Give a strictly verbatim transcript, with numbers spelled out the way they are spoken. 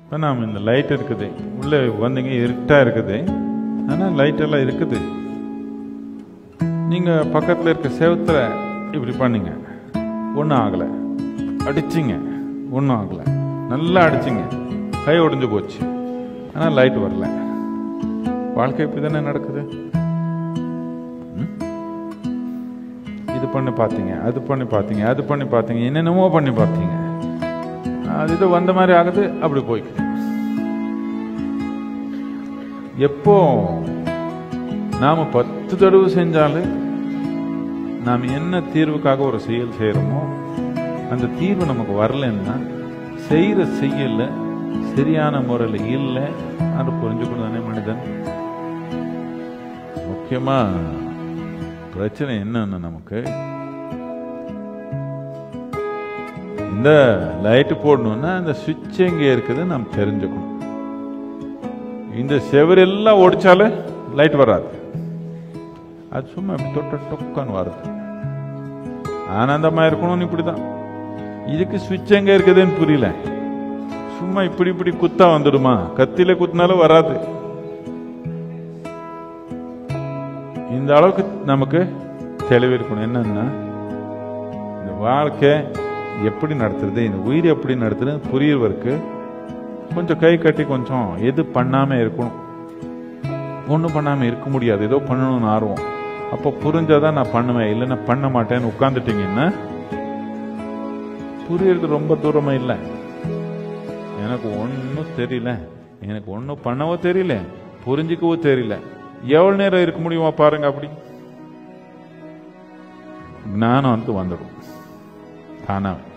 இப்போ நாம் இந்த லைட் இருக்குது, உள்ளே வந்தீங்க இருட்டாக இருக்குது, ஆனால் லைட்டெல்லாம் இருக்குது. நீங்கள் பக்கத்தில் இருக்க செவத்தில் இப்படி பண்ணிங்க, ஒன்றும் ஆகலை. அடிச்சிங்க, ஒன்றும் ஆகலை. நல்லா அடிச்சிங்க, கை ஒடிஞ்சு போச்சு, ஆனால் லைட் வரல. வாழ்க்கை இப்படி தானே நடக்குது. இது பண்ணி பார்த்தீங்க, அது பண்ணி பார்த்தீங்க, அது பண்ணி பார்த்தீங்க, என்னென்னமோ பண்ணி பார்த்தீங்க, அது இது வந்த மாதிரி ஆகுது, அப்படி போய்க்குது. எப்போ நாம பத்து தடவை செஞ்சாலும் நாம் என்ன தீர்வுக்காக ஒரு செயல் செய்யறோமோ அந்த தீர்வு நமக்கு வரலன்னா செய்யற செய்யல சரியான முறையில் இல்லை அது புரிஞ்சுக்கணும் தானே மனிதன். முக்கியமா பிரச்சனை என்னன்னா, நமக்கு இந்த லைட் போடணும்னா அந்த சுவிட்ச் எங்க இருக்குது நாம் தெரிஞ்சுக்கணும். இந்த செவரெல்லாம் ஒடிச்சாலே லைட் வராது, அது சும்மா தொட்ட டொக்கான்னு வருது. ஆனந்தமா இருக்கணும்னு இப்படிதான். இதுக்கு சுவிட்ச் எங்க இருக்குதுன்னு புரியல, சும்மா இப்படி இப்படி குத்தா வந்துடுமா? கத்தில குத்தினாலும் வராது. இந்த அளவுக்கு நமக்கு தெளிவு இருக்கணும். என்னன்னா, இந்த வாழ்க்கை எப்படி நடத்துறது, இந்த உயிர் எப்படி நடத்துறது புரியவருக்கு கொஞ்சம் கை கட்டி கொஞ்சம் எது பண்ணாம இருக்கணும். ஒன்றும் பண்ணாம இருக்க முடியாது, ஏதோ பண்ணணும்னு ஆர்வம். அப்போ புரிஞ்சாதான் நான் பண்ணுவேன், இல்லைன்னா பண்ண மாட்டேன்னு உட்காந்துட்டீங்கன்னா புரியறது ரொம்ப தூரமா இல்லை. எனக்கு ஒன்றும் தெரியல, எனக்கு ஒன்றும் பண்ணவோ தெரியல, புரிஞ்சிக்கவோ தெரியல, எவ்வளவு நேரம் இருக்க முடியுமா பாருங்க. அப்படி ஞானம் வந்து வந்துடும் தானா.